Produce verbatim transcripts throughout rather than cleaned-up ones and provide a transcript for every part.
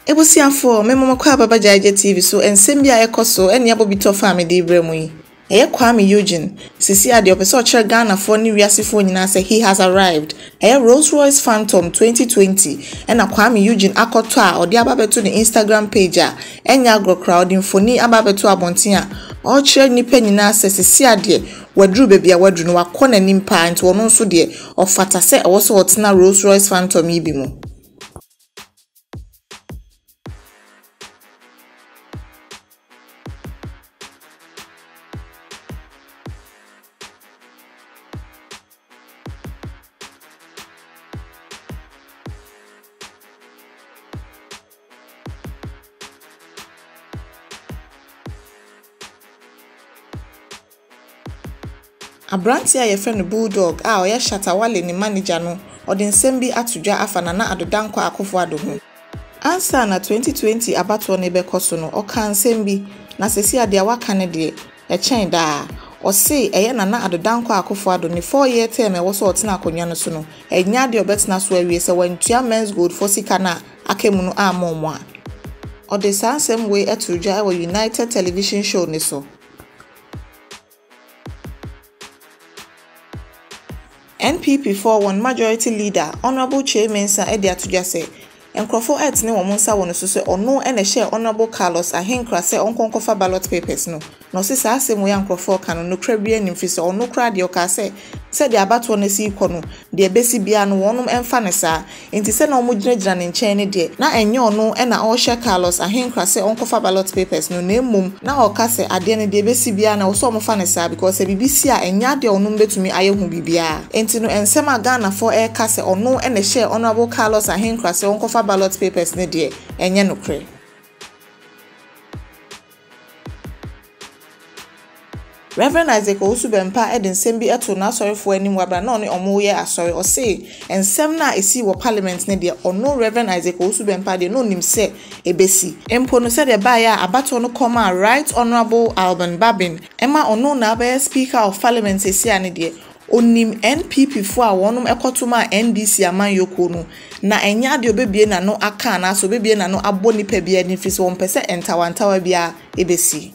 Ebusiafo memoma kwa baba Jiheje T V so ensem bia ekoso ene abobito family de bremu yi. Eye Kwame Eugene sisi ade opese ochire Ghana for ni wiasefo nyina say he has arrived. Eye Rolls Royce Phantom twenty twenty ena Kwame Eugene akoto a ode ababeto ne Instagram page a enya agro crowd infoni ababeto abonten a ochire nipa nyina say sisi ade wadru bebia wadru no wakona nimpa nti wono nso de ofata se ewo so otena Rolls Royce Phantom yi bi mu. Abranti a yefe no Bulldog a oya Shatawale ni manager no ode nsem bi atodwa afana na adodankwa akofo ado ho. Ansa na twenty twenty abato ne bekoso no oka nsem bi na sesi ade awaka ne de e chen da o say eye na na adodankwa akofo ado ne four year term e wo so otena akonwa no so no enya de obetena so awie se wantua men's gold for sika na akemu no amomo a ode sansem we atodwa e wo United television show ne so. N P P forty-one majority leader Honorable Chairman Sir Eddie Atujase enkrofo etne wo monsa wono so se ono ene share Honorable Carlos Ahenkra se onkonkofa ballot papers no no se sa asemu ya enkrofo kan no kra bia nimfi se ono kra de oka se se de abato ne si ikono de besi bia no wonum emfa ne sa enti se na omo gyinagyina ne nchen ne de na enye ono ena o share Carlos Ahenkra se onkofa ballot papers no na emum na oka se ade ne de besi bia na wo so omfa ne sa because e bibisi a enya de onum betumi ayehu bibia enti no ensem Ghana for e ka se ono ene share Honorable Carlos Ahenkra se onkofa ballot papers ne de enye no kre. Reverend Isaac Osubempa eden sembi eto na asorefo anim wabra na oni omo ye asore o say ensem na esi wo parliament ne de ono Reverend Isaac Osubempa de no nim se ebesi empo no se de ba ya abato no koma Right Honorable Alban Babin ema ono na ba speaker of parliament esi ane de onim N P P fo a wonum ekotuma N D C aman yoko no na enya de obebie na no Akan na so obebie na no abo nipa bia ni fi so won pese entawantawa bia ebesi.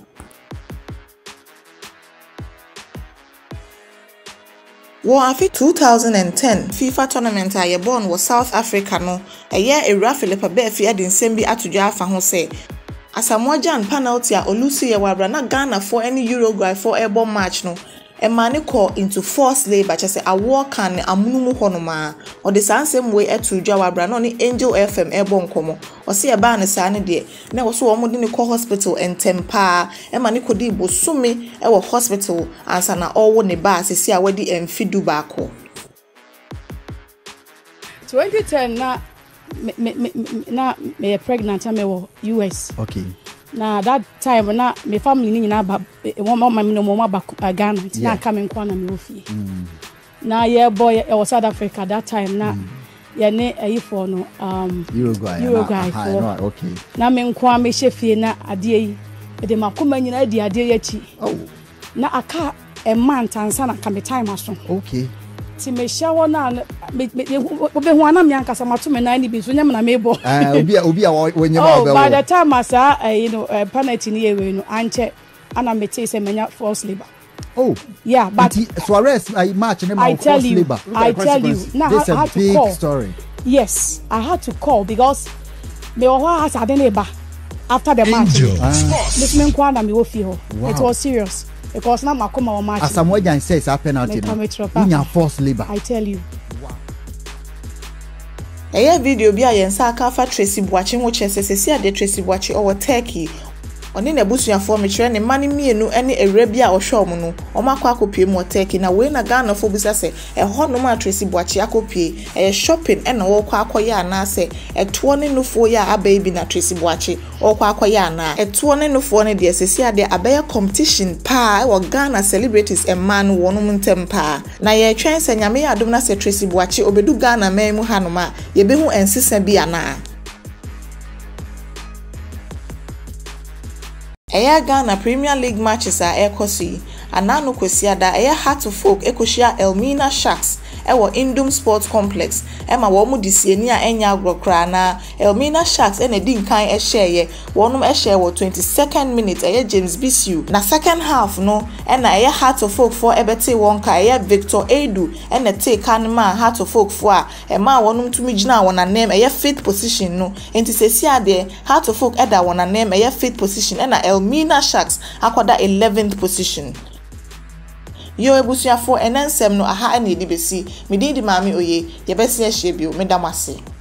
Wo afi two thousand ten FIFA tournament a yebon wo South Africa no eye Ewura Philip Abefi ade nsem bi atodwa afa ho se Asamoah Gyan penalty a Olusi ye wabra na Ghana for any Uruguay for airborne match no e mane call into forced labor chese awo kan amunumu honoma o de sansem we atodwa wabra no ni Angel F M airborne komo o se e ba ne sa ne de na wo so wo mo de ne call hospital entempa e mane kodi bosumi e wo hospital ansa na owo ne ba sesi a wadi emfidu baako. twenty ten na me me, me na me pregnant am wo U S. Okay. Na that time na me family ni nyina ba one mama me no mo ba Ghana ti na ka me nkwa na me ofie. Na ye boy e was South Africa that time na mm. ye ne ayi for no um Uruguay Uruguay na, for no, okay. Na me nkwa me hye na ade yi e de makoma nyina adi ade yi achi. Oh. Na aka e man tansa na ka me time aso. Okay. Ti me shawo na me obe hu ana me ankasa mato me na ni bi so nyam na me bo ah obi obi a wonyam oh by the time asa uh, you know uh, penalty ni ewe no anche ana me say say menya forced labor. Oh yeah, but Suarez I match na I tell you labor. I tell you now this I, I a had big to call. Story. Yes, I had to call because me o ha asa de neighbor after the match this men kwa na me wo fi ho. It was serious because na makoma o match Asamoah Gyan says a penalty no nya forced labor. I tell you. Eye video bi a yensa aka fa Tracy Boakye ho chese sesi ade Tracy Boakye o Turkey oni na busuafo me kire ne mane mienu ene ewura bi a ohwe omo no omo akwa akopie mu Turkey na we na Ghana fo bisa se e ho no ma Tracy Boakye akopie e shopping ena wo kwa akoye ana se eto ne nufo ya ababy na Tracy Boakye o kwa akoye ana eto ne nufo ne de sesi ade abaya competition pa wo Ghana celebrities e man wonum ntem pa na ye twen se nyame ya adom na se Tracy Boakye obedu Ghana man mu hanoma ye behu ensesa bi ana. Eya Ghana Premier League matches are ekosi anano kwesiada eya Heart of Folk ekoshia Elmina Sharks ɛwɔ Indom Sports Complex ɛma wɔn mu di sieni a ɛnya agrokra na Elmina Sharks ɛna di nkan ɛhyɛɛ wɔnom ɛhyɛɛ wɔ twenty-second minute ɛyɛ James Bisiu na second half no ɛna ɛyɛ Heart of Oak for ɛbɛte wɔn ka ɛyɛ Victor Edu ɛna te kan ma Heart of Oak for a ɛma wɔnom tumi gyina wɔn anem ɛyɛ fifth position no enti sesi ade Heart of Oak ɛda wɔn anem ɛyɛ fifth position ɛna Elmina Sharks akɔda eleventh position. Yo ebusuafo enensem no aha na edi besi medin di maami oye ye besi ehye bio medamase.